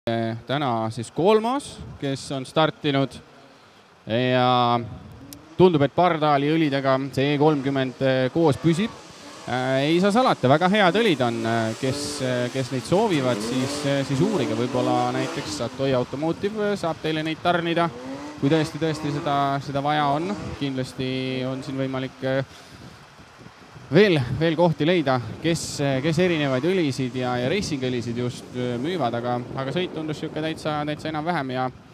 Täna siis kolmas, kes on startinud ja tundub, et Pardaali õlidega see E30 koos püsib. Ei saa salata, väga head õlid on, kes neid soovivad, siis uurige, võib-olla näiteks Toy Automotive saab teile neid tarnida, kui tõesti seda vaja on. Kindlasti on siin võimalik veel kohti leida, kes erinevaid õlisid ja racing õlisid just müüvad, aga sõit tundus täitsa enam-vähem ja